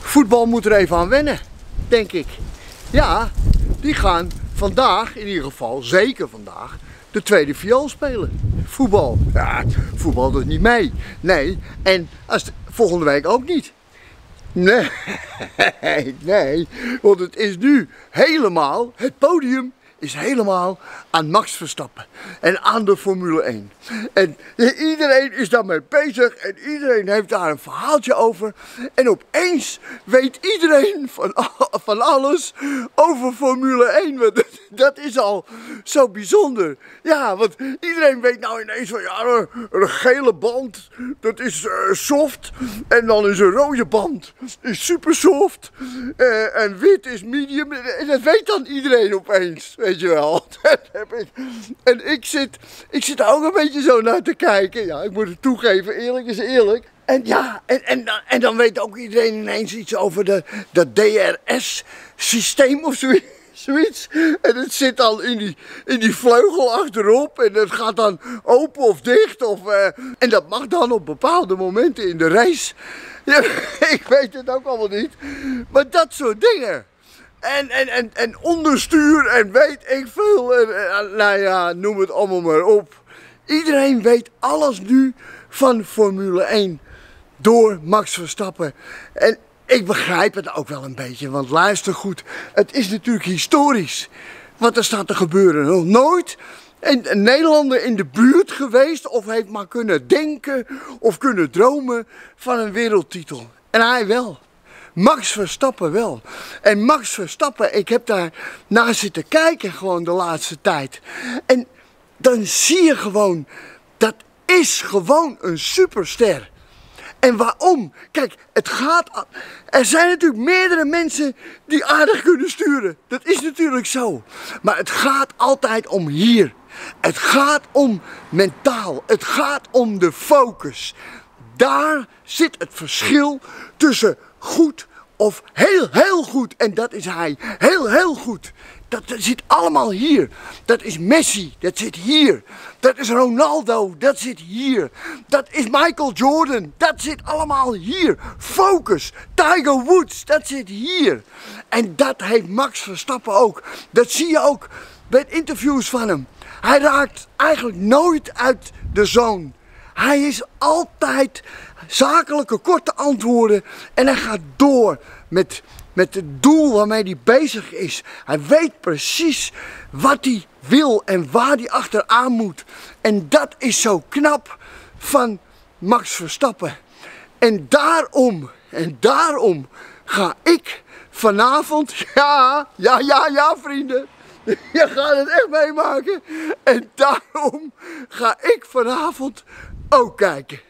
voetbal moet er even aan wennen, denk ik. Ja, die gaan vandaag, in ieder geval, zeker vandaag, de tweede viool spelen. Voetbal. Ja, voetbal doet niet mee. Nee, en volgende week ook niet. Nee, nee, want het is nu helemaal, het podium is helemaal aan Max Verstappen en aan de Formule 1. En iedereen is daarmee bezig en iedereen heeft daar een verhaaltje over. En opeens weet iedereen van alles over Formule 1. Dat is al zo bijzonder. Ja, want iedereen weet nou ineens van ja, een gele band, dat is soft. En dan is een rode band, is super soft. En wit is medium. En dat weet dan iedereen opeens, weet je wel. Dat heb ik. En ik zit daar ook een beetje zo naar te kijken. Ja, ik moet het toegeven, eerlijk is eerlijk. En ja, en dan weet ook iedereen ineens iets over dat DRS-systeem of zoiets. En het zit dan in die vleugel achterop en het gaat dan open of dicht. En dat mag dan op bepaalde momenten in de race. Ja, ik weet het ook allemaal niet. Maar dat soort dingen. En onderstuur en weet ik veel. Nou ja, noem het allemaal maar op. Iedereen weet alles nu van Formule 1 door Max Verstappen. En ik begrijp het ook wel een beetje, want luister goed. Het is natuurlijk historisch wat er staat te gebeuren. Nog nooit een Nederlander in de buurt geweest of heeft maar kunnen denken of kunnen dromen van een wereldtitel. En hij wel. Max Verstappen wel. En Max Verstappen, ik heb daar naar zitten kijken gewoon de laatste tijd. En dan zie je gewoon, dat is gewoon een superster. En waarom? Kijk, er zijn natuurlijk meerdere mensen die aardig kunnen sturen. Dat is natuurlijk zo. Maar het gaat altijd om hier. Het gaat om mentaal. Het gaat om de focus. Daar zit het verschil tussen goed of heel goed. En dat is hij. Heel goed. Dat zit allemaal hier. Dat is Messi, dat zit hier. Dat is Ronaldo, dat zit hier. Dat is Michael Jordan, dat zit allemaal hier. Focus, Tiger Woods, dat zit hier. En dat heeft Max Verstappen ook. Dat zie je ook bij interviews van hem. Hij raakt eigenlijk nooit uit de zone. Hij is altijd zakelijke, korte antwoorden en hij gaat door met het doel waarmee hij bezig is. Hij weet precies wat hij wil en waar hij achteraan moet. En dat is zo knap van Max Verstappen. En daarom ga ik vanavond, ja vrienden, je gaat het echt meemaken. En daarom ga ik vanavond ook kijken.